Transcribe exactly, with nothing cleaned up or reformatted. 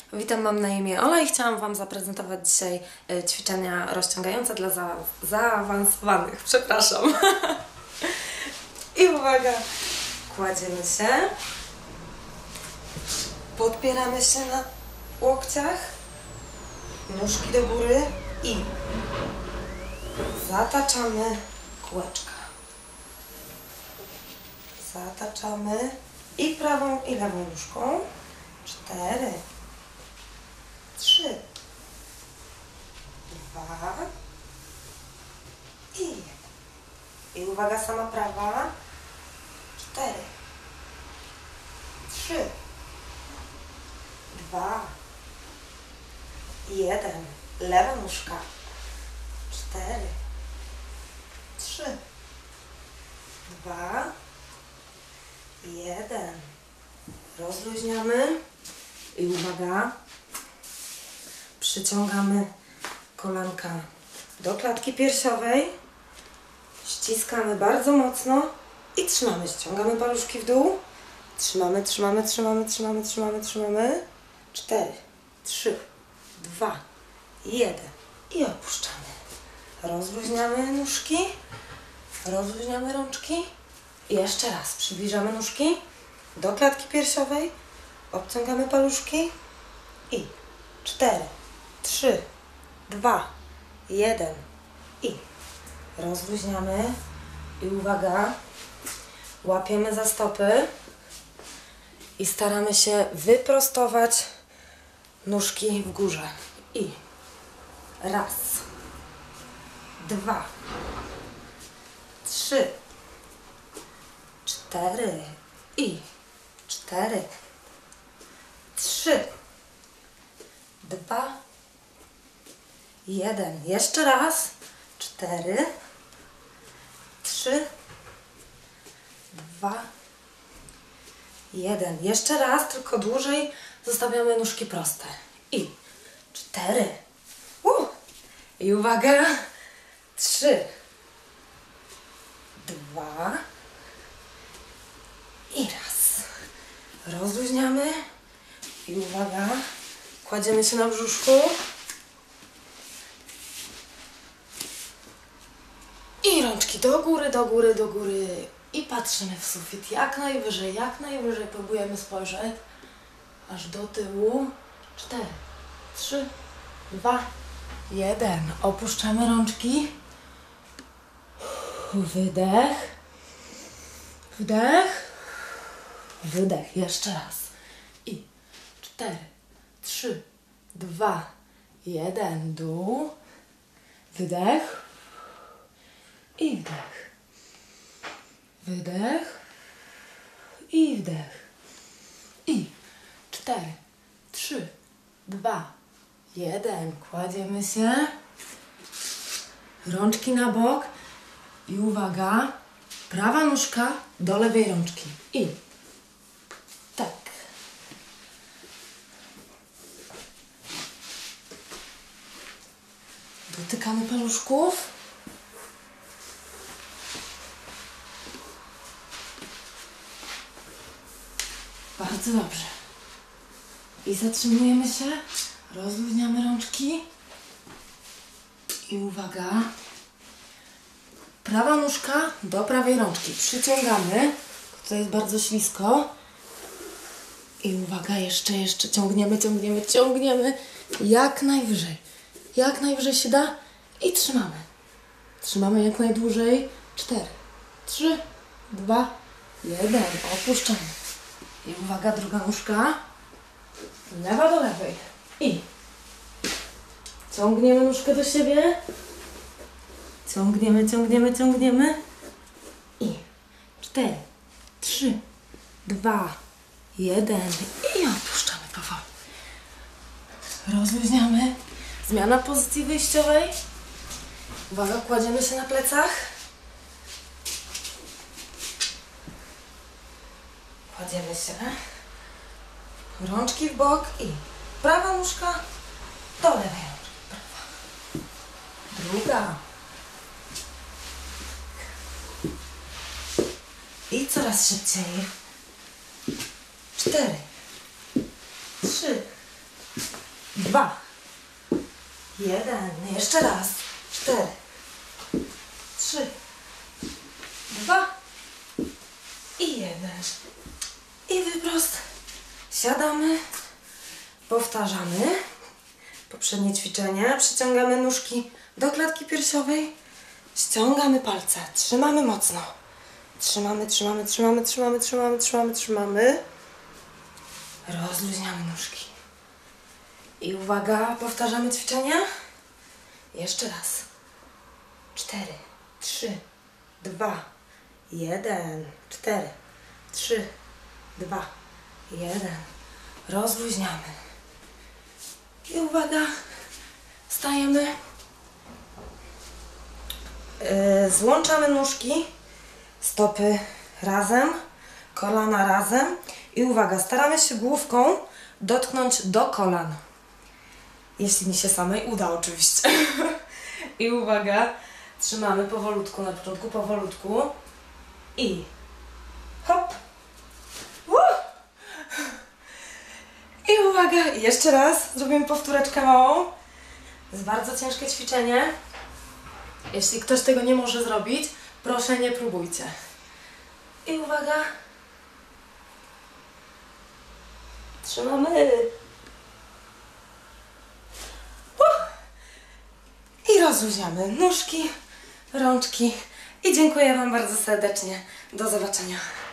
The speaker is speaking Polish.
Witam, mam na imię Ola i chciałam Wam zaprezentować dzisiaj ćwiczenia rozciągające dla za zaawansowanych. Przepraszam. I uwaga, kładziemy się, podpieramy się na łokciach, nóżki do góry i zataczamy kółeczka. Zataczamy i prawą i lewą nóżką. Cztery, trzy, dwa i I uwaga, sama prawa. Cztery, trzy, dwa, jeden. Lewa nóżka. Cztery, trzy, dwa, jeden. Rozluźniamy i uwaga, przyciągamy kolanka do klatki piersiowej, ściskamy bardzo mocno i trzymamy, ściągamy paluszki w dół, trzymamy, trzymamy, trzymamy, trzymamy, trzymamy, trzymamy, cztery, trzy, dwa, jeden i opuszczamy. Rozluźniamy nóżki, rozluźniamy rączki i jeszcze raz przybliżamy nóżki do klatki piersiowej, obciągamy paluszki i cztery, trzy, dwa, jeden i rozluźniamy i uwaga, łapiemy za stopy i staramy się wyprostować nóżki w górze i raz, dwa, trzy, cztery i cztery, trzy, dwa, jeden. Jeszcze raz. Cztery, trzy, dwa, jeden. Jeszcze raz, tylko dłużej zostawiamy nóżki proste. I cztery. Uh. I uwaga. Trzy, dwa i raz. Rozluźniamy i uwaga, kładziemy się na brzuszku i rączki do góry, do góry, do góry i patrzymy w sufit jak najwyżej, jak najwyżej próbujemy spojrzeć aż do tyłu. Cztery, trzy, dwa, jeden. Opuszczamy rączki. Wydech, wdech, wydech. Jeszcze raz. I cztery, trzy, dwa, jeden. Dół, wydech i wdech, wydech i wdech. I cztery, trzy, dwa, jeden. Kładziemy się. Rączki na bok. I uwaga, prawa nóżka do lewej rączki. I tak. Dotykamy paluszków. Bardzo dobrze. I zatrzymujemy się. Rozluźniamy rączki. I uwaga. Prawa nóżka do prawej rączki. Przyciągamy. To jest bardzo ślisko. I uwaga, jeszcze, jeszcze. Ciągniemy, ciągniemy, ciągniemy. Jak najwyżej. Jak najwyżej się da. I trzymamy. Trzymamy jak najdłużej. Cztery, trzy, dwa, jeden. Opuszczamy. I uwaga, druga nóżka. Lewa do lewej. I ciągniemy nóżkę do siebie. Ciągniemy, ciągniemy, ciągniemy. I cztery, trzy, dwa, jeden. I opuszczamy powoli. Rozluźniamy. Zmiana pozycji wyjściowej. Uwaga, kładziemy się na plecach. Kładziemy się. Rączki w bok i prawa nóżka do lewej rączki. Prawa. Druga. I coraz szybciej. Cztery, trzy, dwa, jeden, jeszcze raz, cztery, trzy, dwa i jeden. I wyprost. Siadamy, powtarzamy poprzednie ćwiczenie, przyciągamy nóżki do klatki piersiowej, ściągamy palce, trzymamy mocno. Trzymamy, trzymamy, trzymamy, trzymamy, trzymamy, trzymamy, trzymamy. Rozluźniamy nóżki. I uwaga, powtarzamy ćwiczenia. Jeszcze raz. Cztery, trzy, dwa, jeden, cztery, trzy, dwa, jeden. Rozluźniamy. I uwaga, stajemy. Yy, złączamy nóżki, stopy razem, kolana razem. I uwaga, staramy się główką dotknąć do kolan. Jeśli mi się samej uda oczywiście. I uwaga, trzymamy powolutku, na początku powolutku. I hop. Uh! I uwaga, jeszcze raz zrobimy powtóreczkę małą. To jest bardzo ciężkie ćwiczenie. Jeśli ktoś tego nie może zrobić, proszę nie próbujcie. I uwaga. Trzymamy. Uh! I rozluźniamy nóżki, rączki. I dziękuję Wam bardzo serdecznie. Do zobaczenia.